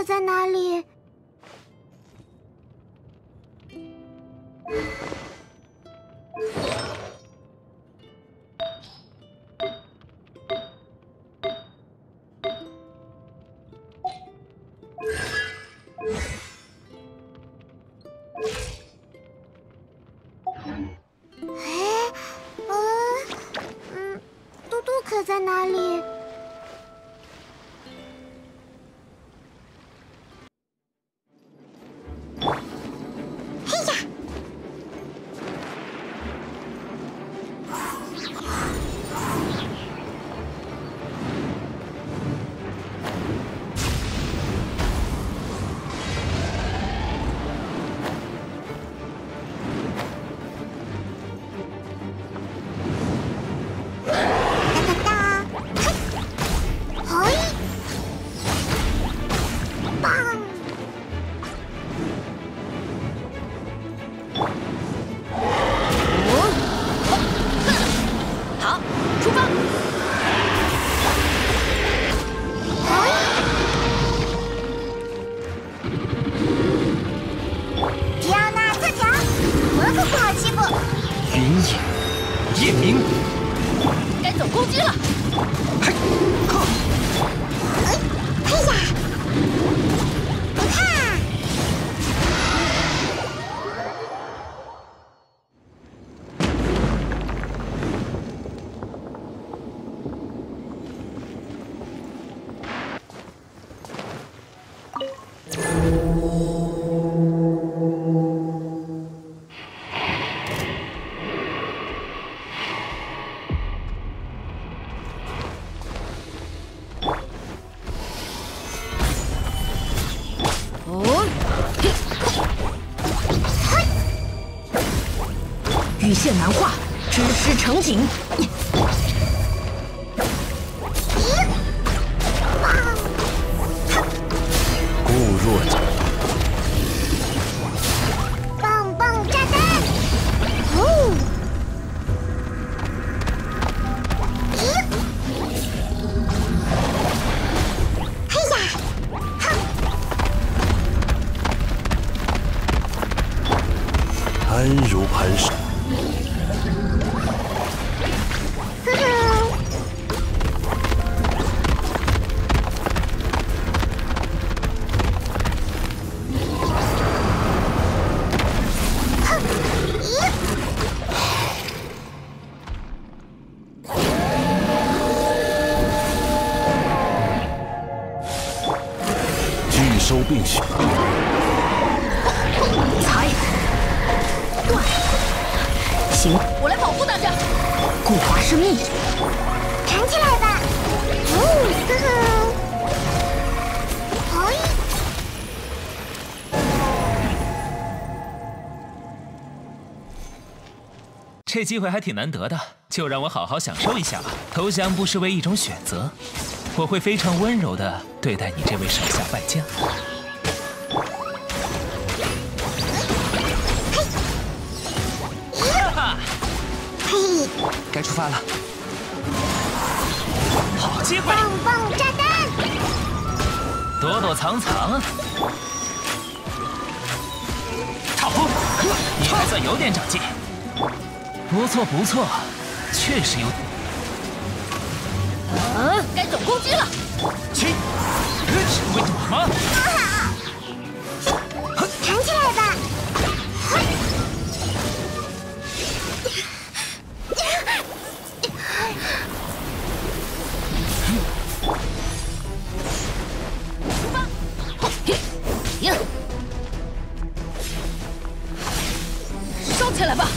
可在哪里？嘟嘟可在哪里？嘿呀！ 羽线难画，知识成景。 固若者， 棒棒炸弹！哦！嘿呀！ 安如磐石。拒收并蓄。 裁断，行， 我来保护大家。 固化生命， 弹起来吧！哦， 这机会还挺难得的，就让我好好享受一下吧。投降不失为一种选择，我会非常温柔地对待你这位手下败将。哈哈， 嘿， 该出发了，好机会！ 棒棒炸弹！ 躲躲藏藏，踏风，你还算有点长进。不错不错，确实有。 该总攻击了。 起，只会躲吗？ 弹起来吧！ 出发！烧起来吧！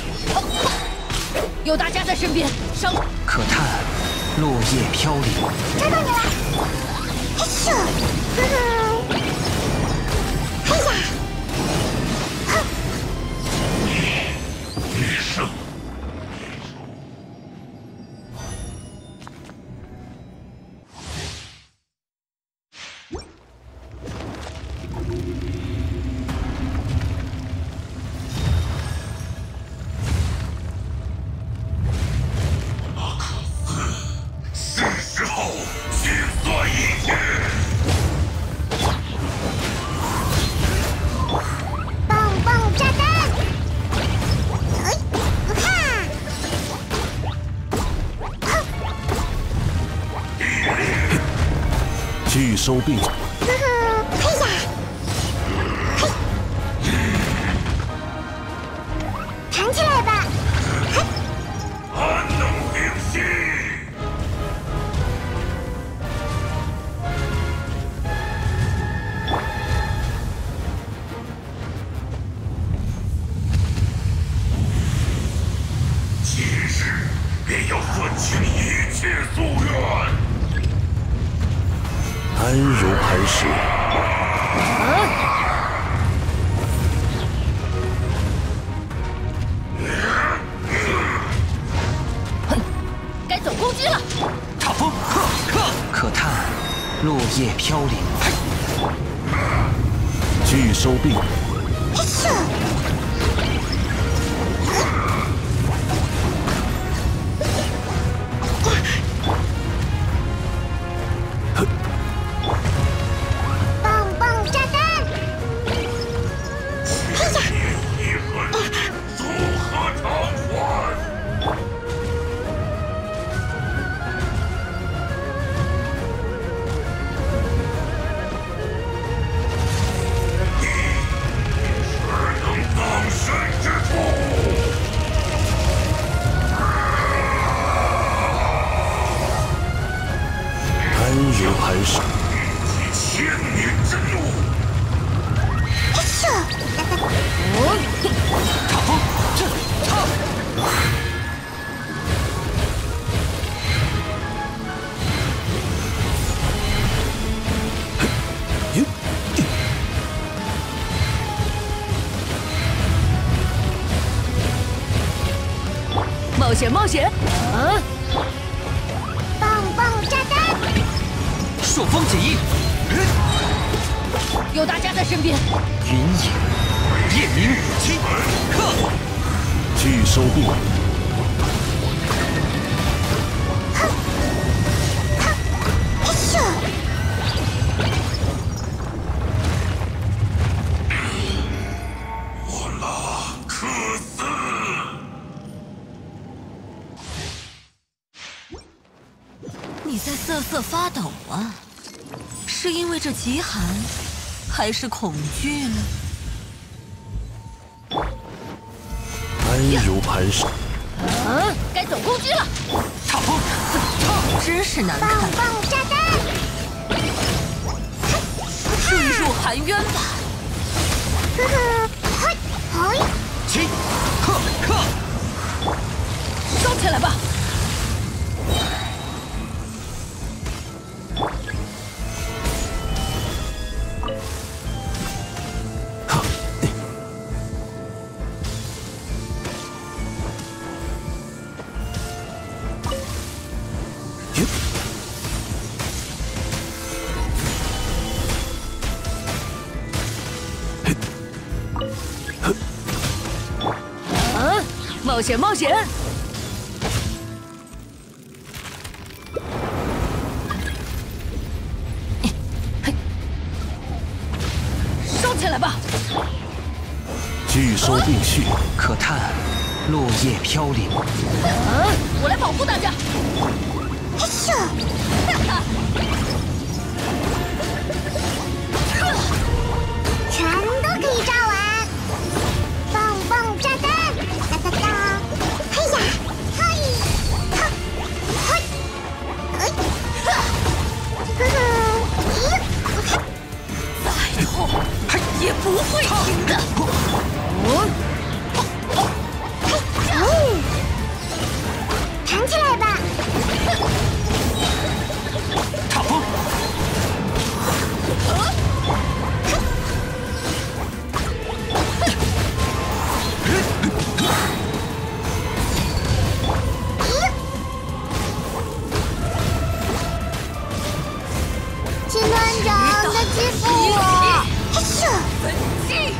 有大家在身边，伤可叹落叶飘零。 抓到你了！嘿咻！嘿呀！ 余生。是时候去做一局。 收并举， 嘿呀，嘿，弹起来吧！ 安能平息？今日便要算清一切夙愿。 安如磐石。 该总攻击了！ 踏风，可叹落叶飘零。拒收并， 是。棒棒炸弹！嘿呀！ 遗恨，足何偿还？只能葬身之处。 安如磐石。 千年之怒。 是。 踏风，这踏。 冒险，冒险！ 棒棒炸弹！ 朔风解翼， 有大家在身边。 云影，夜明，顷刻。拒收并， 是。 我拉克斯。 你在瑟瑟发抖啊？是因为这极寒，还是恐惧呢？ 安如磐石。 该总攻击了！ 踏风， 真是难棒看， 棒炸弹！ 坠入寒渊吧！ 嘿，嘿， 顷刻。 烧起来吧！冒险，冒险！烧起来吧！ 拒收并蓄，可叹落叶飘零。 我来保护大家。 是。全都可以炸完！棒棒炸弹！哒哒哒！嘿呀！嘿！哈！嘿！ 再痛也不会停的。 弹起来吧！ 踏风， 金团长在欺负我！是。 本纪。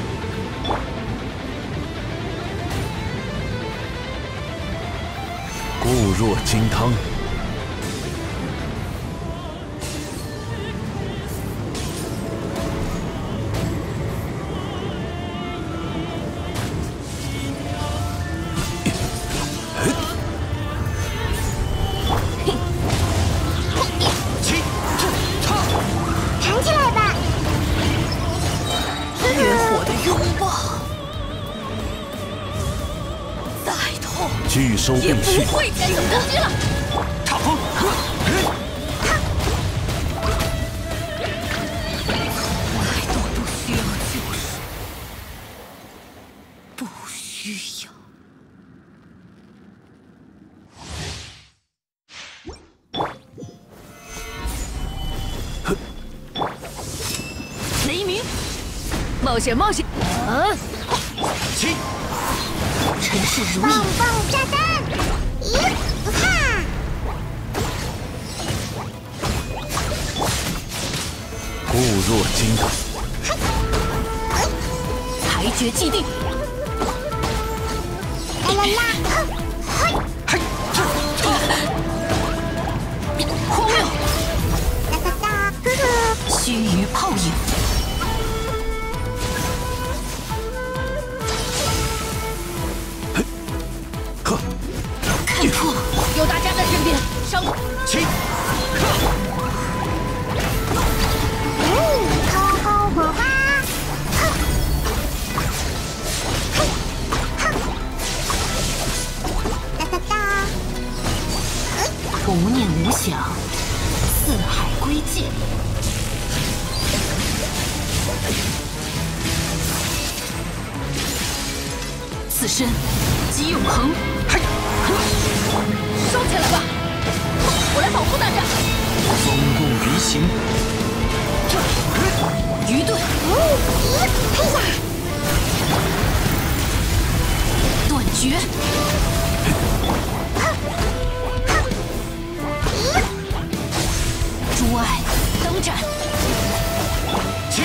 固若金汤。 拒收也不并蓄， 会再有攻击了。 踏风。 不需要救赎，不需要。 雷鸣，冒险冒险！ 起！ 尘世如棒影， 棒炸弹！咦，哈！ 固若金汤。 裁决既定。 啦啦啦！嘿！ 荒谬， 哒哒哒！呵呵！ 须臾泡影。 呵， 看破， 有大家在身边，伤起！ 抠抠火花！哼！嘿！哼！哒哒哒！ 无念无想，四海归界。此身即永恒。 烧起来吧！我来保护大家。 风共鱼行。 愚钝， 咦，嘿呀！ 断绝，诸爱当斩。 起！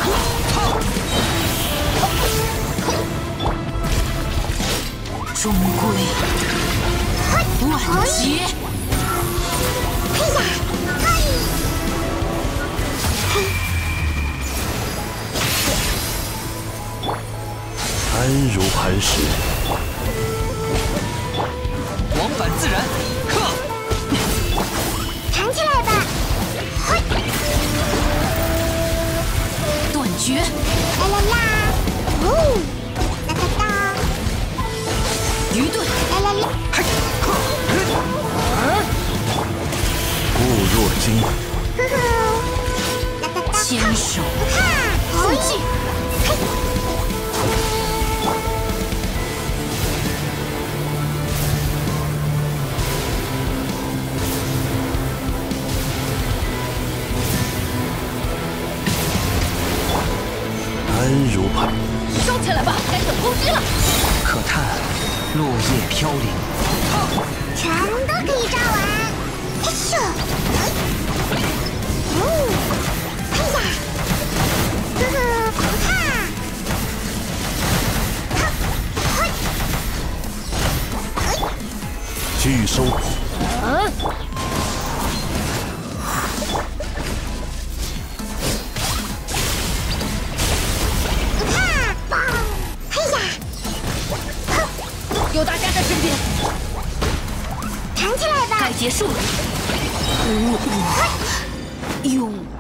终归万劫。 嘿呀！嘿！ 安如磐石。 往返自然，克！ 弹起来吧！嘿！ 断绝， 啦啦啦！哦！哒哒哒！ 愚钝， 啦啦啦！ 固若金。 呵呵！哒哒哒！ 牵手哈！ 附近， 嘿！ 安如磐。 烧起来吧！该等攻击了。 可叹落叶飘零。 全都可以炸完！嘿咻！哦！嘿呀！呵呵！哈！哈！嘿！ 拒收。 哈！棒！嘿呀！ 有大家在身边， 弹起来吧！ 该结束了。永